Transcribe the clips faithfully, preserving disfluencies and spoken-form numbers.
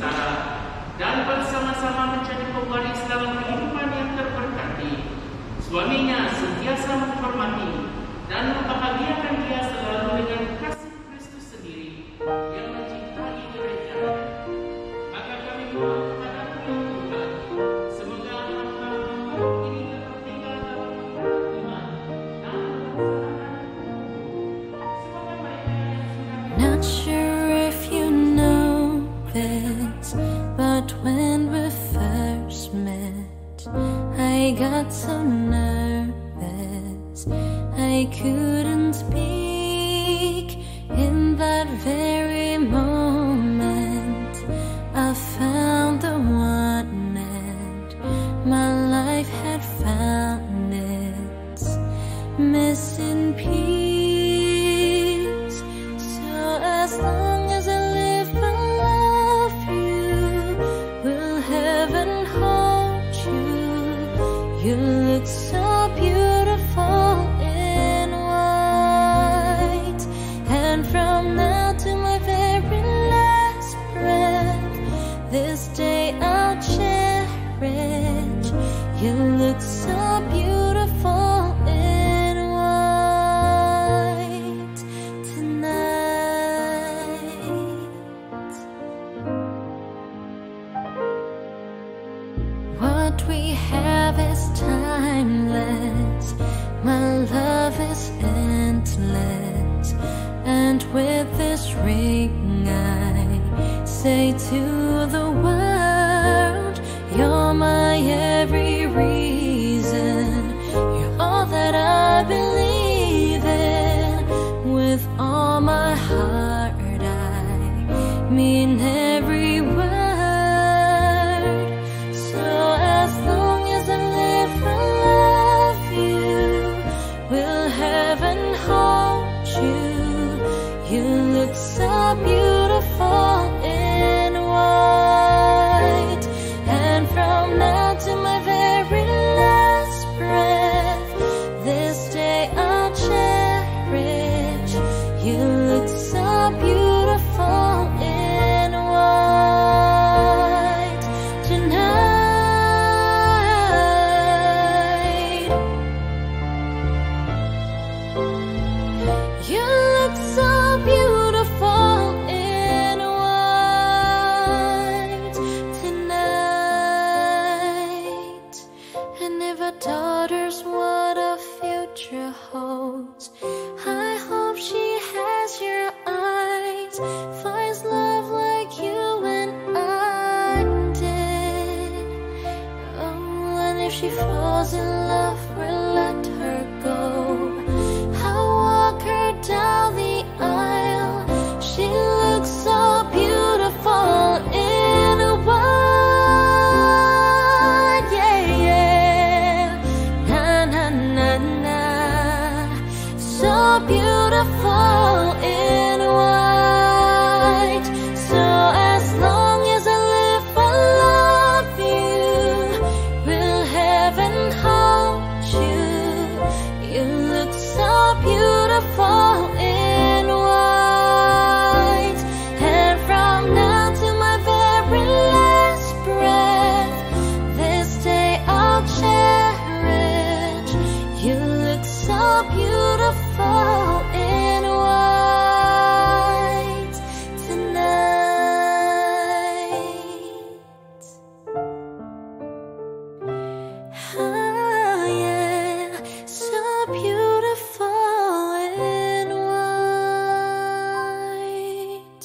sengsara dan bersama-sama menjadi pewaris dalam kehidupan yang terberkati. Suaminya sentiasa menghormati dan membahagiakan dia selalu dengan kasih Kristus sendiri yang mencintai gereja-Nya. Maka kami mohon kepadamu ya Tuhan, semoga hamba-hamba ini tetap tinggal dalam iman dan semoga mereka yang sudah Not sure if you know this, but when we first met, I got so nervous I couldn't speak. In that very moment I found the one, and my life had found its missing piece. So as long as I live and love you, will heaven hold you? You look so beautiful in white, and from now to my very last breath, this day I'll cherish. You look so beautiful in white tonight. What we have is timeless, my love is endless, and with this ring I say to the world, you're my every reason, you're all that I believe in. With all my heart I mean every word. So as long as I live and love you, will heaven hold you? You look so beautiful in white, and from now to my very last breath, this day I'll cherish. You look so beautiful in white tonight. You look so beautiful in white tonight. And if a daughter's what a future holds, I hope she has your eyes, finds love like you and I did. Oh, and if she falls in love, we'll let her go. I'll walk her down the aisle. She looks so beautiful in white, yeah, yeah. Na na na na, so beautiful in white. So as long as I live, I love you. Will heaven hold you? You look so beautiful in white, and from now to my very last breath, this day I'll cherish. You look so beautiful in white tonight. Oh yeah, so beautiful in white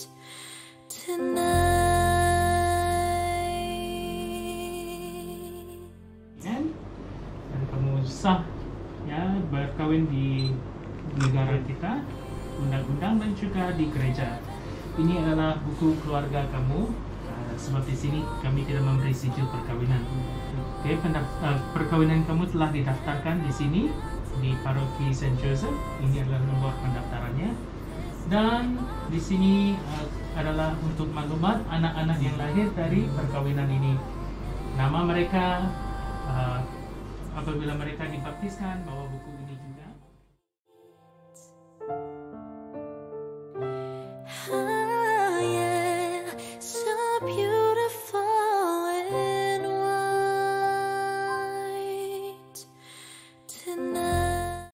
tonight. Dan dan kamu sah ya berkawin di negara kita, undang-undang dan juga di gereja. Ini adalah buku keluarga kamu. Uh, sebab di sini kami tidak memberi sijil perkawinan. Oke, pendaf- uh, perkawinan kamu telah didaftarkan di sini di paroki Saint Joseph. Ini adalah nomor pendaftarannya. Dan di sini uh, adalah untuk maklumat anak-anak yang lahir dari perkawinan ini. Nama mereka uh, apabila mereka dibaptiskan, bawa buku ini.